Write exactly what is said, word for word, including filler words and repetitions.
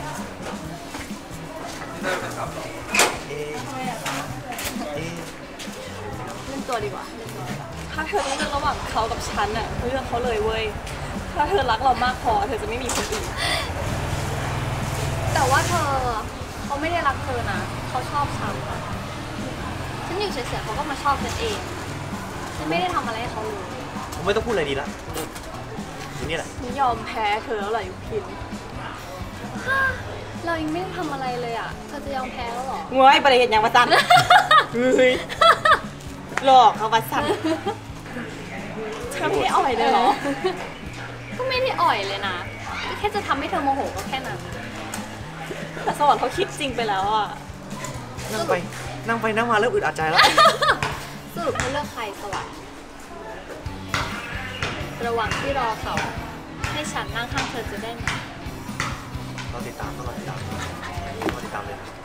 เอ๊ะเอ๊ะเล่นตัวดีกว่าถ้าเธอต้องเลือกระหว่างเขากับฉันอะเลือกเขาเลยเว้ยถ้าเธอรักเรามากพอเธอจะไม่มีคนอื่นแต่ว่าเธอเขาไม่ได้รักเธอนะเขาชอบฉันฉันอยู่เฉยๆเขาก็มาชอบฉันเองฉันไม่ได้ทำอะไรให้เขาเลยผมไม่ต้องพูดอะไรดีละอยู่นี่แหละฉันยอมแพ้เธอแล้วเหรอยุพินเรายังไม่ได้ทำอะไรเลยอ่ะเธอจะยอมแพ้แล้วหรอง้อยประเด็นอย่างประจันเฮ้ยหลอกเอาประจันเธอไม่ได้อ่อยเลยเหรอก็ไม่ได้อ่อยเลยนะแค่จะทำให้เธอโมโหก็แค่นั้นแต่สวรรค์เขาคิดจริงไปแล้วอ่ะนั่งไปนั่งไปนั่งมาเริ่มอึดอัดใจแล้วสรุปเขาเลือกใครสวัสดิ์ระหว่างที่รอเขาให้ฉันนั่งข้างเธอจะได้ไหมเราติดตามต้องรอติดตามรอติดตามเลย